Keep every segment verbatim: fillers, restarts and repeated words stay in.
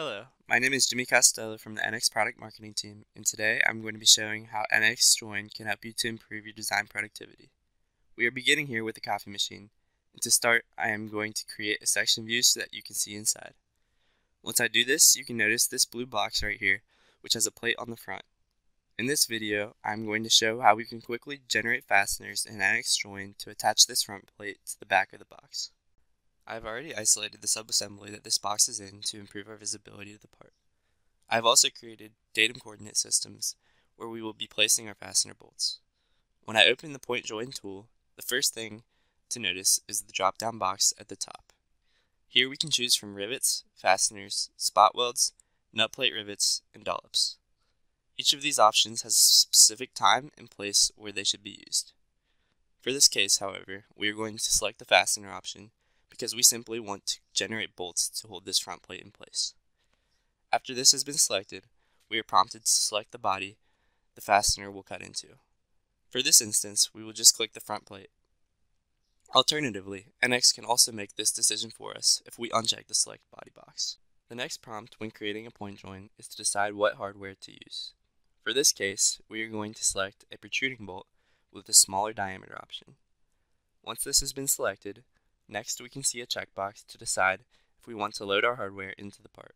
Hello, my name is Jimmy Costello from the N X Product Marketing Team, and today I'm going to be showing how N X Join can help you to improve your design productivity. We are beginning here with the coffee machine, and to start I am going to create a section view so that you can see inside. Once I do this, you can notice this blue box right here, which has a plate on the front. In this video, I'm going to show how we can quickly generate fasteners in N X Join to attach this front plate to the back of the box. I have already isolated the subassembly that this box is in to improve our visibility of the part. I have also created datum coordinate systems where we will be placing our fastener bolts. When I open the point join tool, the first thing to notice is the drop down box at the top. Here we can choose from rivets, fasteners, spot welds, nut plate rivets, and dollops. Each of these options has a specific time and place where they should be used. For this case, however, we are going to select the fastener option because we simply want to generate bolts to hold this front plate in place. After this has been selected, we are prompted to select the body the fastener will cut into. For this instance, we will just click the front plate. Alternatively, N X can also make this decision for us if we uncheck the select body box. The next prompt when creating a point join is to decide what hardware to use. For this case, we are going to select a protruding bolt with a smaller diameter option. Once this has been selected, next we can see a checkbox to decide if we want to load our hardware into the part.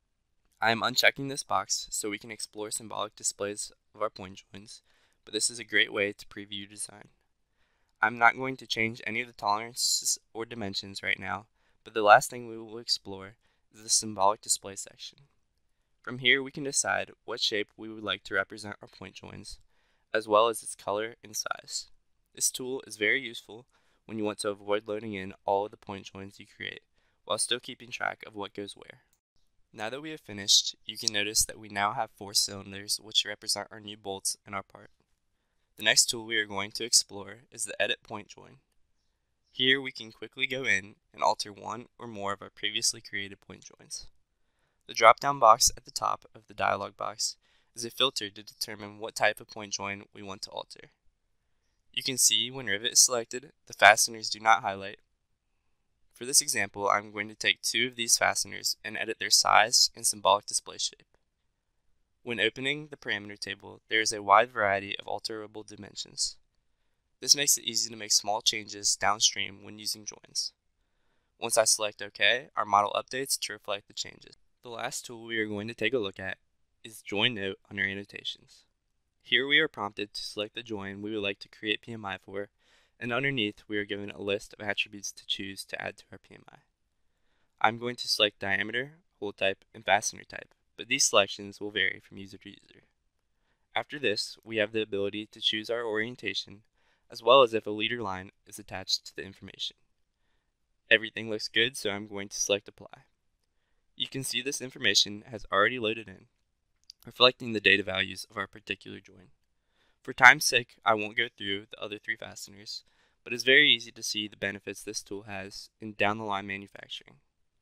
I am unchecking this box so we can explore symbolic displays of our point joins, but this is a great way to preview your design. I'm not going to change any of the tolerances or dimensions right now, but the last thing we will explore is the symbolic display section. From here we can decide what shape we would like to represent our point joins, as well as its color and size. This tool is very useful when you want to avoid loading in all of the point joins you create, while still keeping track of what goes where. Now that we have finished, you can notice that we now have four cylinders which represent our new bolts in our part. The next tool we are going to explore is the Edit Point Join. Here we can quickly go in and alter one or more of our previously created point joins. The drop-down box at the top of the dialog box is a filter to determine what type of point join we want to alter. You can see when rivet is selected, the fasteners do not highlight. For this example, I'm going to take two of these fasteners and edit their size and symbolic display shape. When opening the parameter table, there is a wide variety of alterable dimensions. This makes it easy to make small changes downstream when using joins. Once I select OK, our model updates to reflect the changes. The last tool we are going to take a look at is Join Note under Annotations. Here we are prompted to select the join we would like to create P M I for, and underneath we are given a list of attributes to choose to add to our P M I. I'm going to select diameter, hole type, and fastener type, but these selections will vary from user to user. After this, we have the ability to choose our orientation, as well as if a leader line is attached to the information. Everything looks good, so I'm going to select Apply. You can see this information has already loaded in, reflecting the data values of our particular join. For time's sake, I won't go through the other three fasteners, but it's very easy to see the benefits this tool has in down-the-line manufacturing.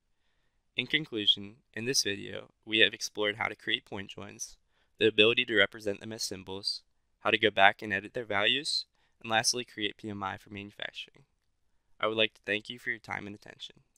In conclusion, in this video, we have explored how to create point joins, the ability to represent them as symbols, how to go back and edit their values, and lastly, create P M I for manufacturing. I would like to thank you for your time and attention.